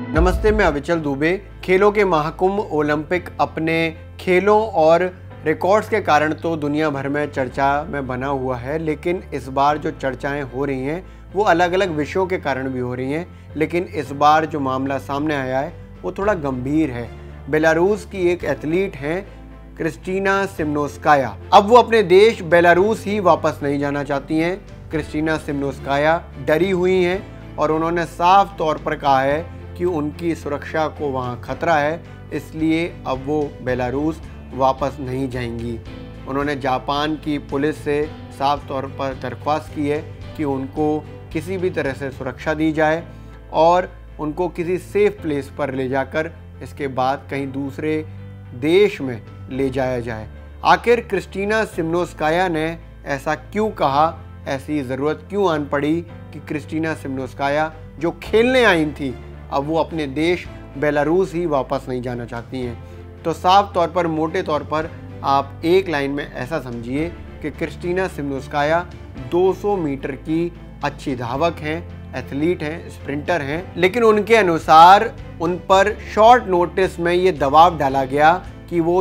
नमस्ते, मैं अविचल दुबे। खेलों के महाकुंभ ओलंपिक अपने खेलों और रिकॉर्ड्स के कारण तो दुनिया भर में चर्चा में बना हुआ है, लेकिन इस बार जो चर्चाएं हो रही हैं वो अलग अलग विषयों के कारण भी हो रही हैं। लेकिन इस बार जो मामला सामने आया है वो थोड़ा गंभीर है। बेलारूस की एक एथलीट हैं क्रिस्टीना सिमनोस्काया। अब वो अपने देश बेलारूस ही वापस नहीं जाना चाहती हैं। क्रिस्टीना सिमनोस्काया डरी हुई हैं और उन्होंने साफ तौर पर कहा है कि उनकी सुरक्षा को वहाँ खतरा है, इसलिए अब वो बेलारूस वापस नहीं जाएंगी। उन्होंने जापान की पुलिस से साफ तौर पर दरख्वास्त की है कि उनको किसी भी तरह से सुरक्षा दी जाए और उनको किसी सेफ प्लेस पर ले जाकर इसके बाद कहीं दूसरे देश में ले जाया जाए। आखिर क्रिस्टीना सिमनोस्काया ने ऐसा क्यों कहा, ऐसी ज़रूरत क्यों आन पड़ी कि क्रिस्टीना सिमनोस्काया जो खेलने आई थी अब वो अपने देश बेलारूस ही वापस नहीं जाना चाहती हैं। तो साफ तौर पर, मोटे तौर पर आप एक लाइन में ऐसा समझिए कि क्रिस्टीना सिमनोस्काया 200 मीटर की अच्छी धावक हैं, एथलीट हैं, स्प्रिंटर हैं, लेकिन उनके अनुसार उन पर शॉर्ट नोटिस में ये दबाव डाला गया कि वो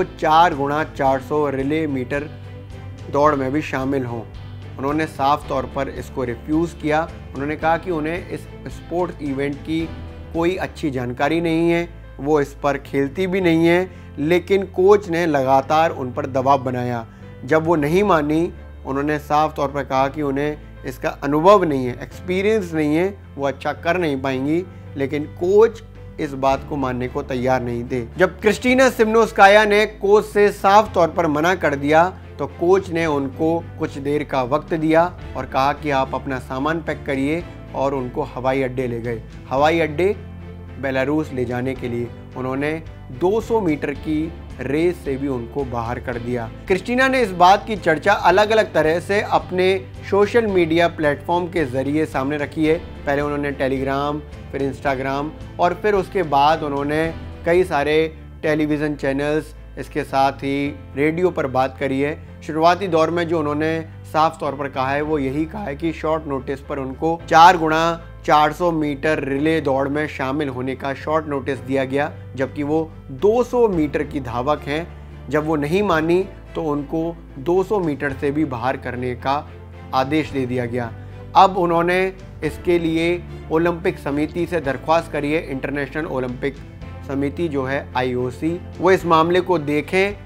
4x400 रिले मीटर दौड़ में भी शामिल हों। उन्होंने साफ तौर पर इसको रिफ्यूज़ किया। उन्होंने कहा कि उन्हें इस स्पोर्ट्स इवेंट की कोई अच्छी जानकारी नहीं है, वो इस पर खेलती भी नहीं है, लेकिन कोच ने लगातार उन पर दबाव बनाया। जब वो नहीं मानी, उन्होंने साफ तौर पर कहा कि उन्हें इसका अनुभव नहीं है, एक्सपीरियंस नहीं है, वो अच्छा कर नहीं पाएंगी, लेकिन कोच इस बात को मानने को तैयार नहीं थे। जब क्रिस्टीना सिमनोस्काया ने कोच से साफ तौर पर मना कर दिया तो कोच ने उनको कुछ देर का वक्त दिया और कहा कि आप अपना सामान पैक करिए, और उनको हवाई अड्डे ले गए। हवाई अड्डे बेलारूस ले जाने के लिए उन्होंने 200 मीटर की रेस से भी उनको बाहर कर दिया। क्रिस्टीना ने इस बात की चर्चा अलग अलग तरह से अपने सोशल मीडिया प्लेटफॉर्म के ज़रिए सामने रखी है। पहले उन्होंने टेलीग्राम, फिर इंस्टाग्राम और फिर उसके बाद उन्होंने कई सारे टेलीविज़न चैनल्स, इसके साथ ही रेडियो पर बात करी है। शुरुआती दौर में जो उन्होंने साफ तौर पर कहा है वो यही कहा है कि शॉर्ट नोटिस पर उनको 4x400 मीटर रिले दौड़ में शामिल होने का शॉर्ट नोटिस दिया गया, जबकि वो 200 मीटर की धावक हैं। जब वो नहीं मानी तो उनको 200 मीटर से भी बाहर करने का आदेश दे दिया गया। अब उन्होंने इसके लिए ओलंपिक समिति से दरख्वास्त करी है। इंटरनेशनल ओलंपिक समिति जो है IOC, वो इस मामले को देखें।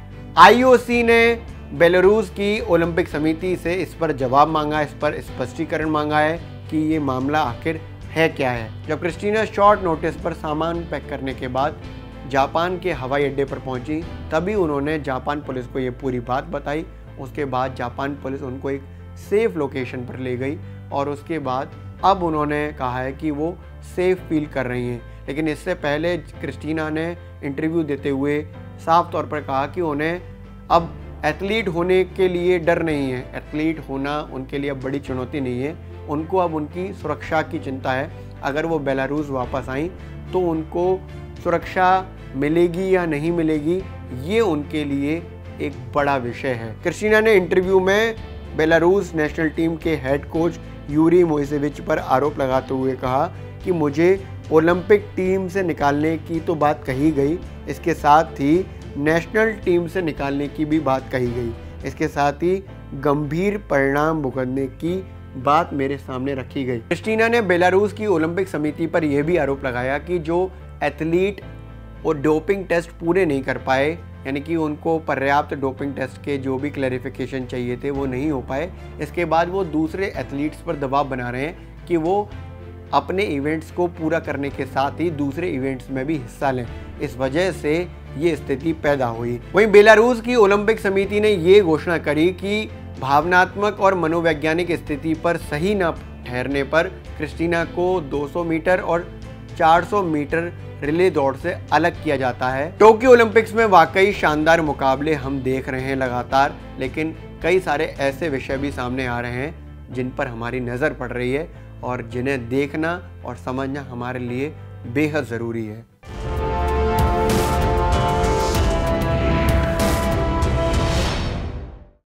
IOC ने बेलारूस की ओलंपिक समिति से इस पर जवाब मांगा, इस पर स्पष्टीकरण मांगा है कि ये मामला आखिर है क्या है। जब क्रिस्टीना शॉर्ट नोटिस पर सामान पैक करने के बाद जापान के हवाई अड्डे पर पहुंची, तभी उन्होंने जापान पुलिस को ये पूरी बात बताई। उसके बाद जापान पुलिस उनको एक सेफ लोकेशन पर ले गई और उसके बाद अब उन्होंने कहा है कि वो सेफ फील कर रही हैं। लेकिन इससे पहले क्रिस्टीना ने इंटरव्यू देते हुए साफ तौर पर कहा कि उन्हें अब एथलीट होने के लिए डर नहीं है, एथलीट होना उनके लिए अब बड़ी चुनौती नहीं है, उनको अब उनकी सुरक्षा की चिंता है। अगर वो बेलारूस वापस आई तो उनको सुरक्षा मिलेगी या नहीं मिलेगी, ये उनके लिए एक बड़ा विषय है। क्रिस्टीना ने इंटरव्यू में बेलारूस नेशनल टीम के हेड कोच यूरी मोइसेविच पर आरोप लगाते हुए कहा कि मुझे ओलंपिक टीम से निकालने की तो बात कही गई, इसके साथ ही नेशनल टीम से निकालने की भी बात कही गई, इसके साथ ही गंभीर परिणाम भुगतने की बात मेरे सामने रखी गई। क्रिस्टीना ने बेलारूस की ओलंपिक समिति पर यह भी आरोप लगाया कि जो एथलीट वो डोपिंग टेस्ट पूरे नहीं कर पाए, यानी कि उनको पर्याप्त डोपिंग टेस्ट के जो भी क्लैरिफिकेशन चाहिए थे वो नहीं हो पाए, इसके बाद वो दूसरे एथलीट्स पर दबाव बना रहे हैं कि वो अपने इवेंट्स को पूरा करने के साथ ही दूसरे इवेंट्स में भी हिस्सा लें। इस वजह से ये स्थिति पैदा हुई। वहीं बेलारूस की ओलंपिक समिति ने ये घोषणा करी कि भावनात्मक और मनोवैज्ञानिक स्थिति पर सही न ठहरने पर क्रिस्टीना को 200 मीटर और 400 मीटर रिले दौड़ से अलग किया जाता है। टोक्यो ओलंपिक्स में वाकई शानदार मुकाबले हम देख रहे हैं लगातार, लेकिन कई सारे ऐसे विषय भी सामने आ रहे हैं जिन पर हमारी नज़र पड़ रही है और जिन्हें देखना और समझना हमारे लिए बेहद ज़रूरी है।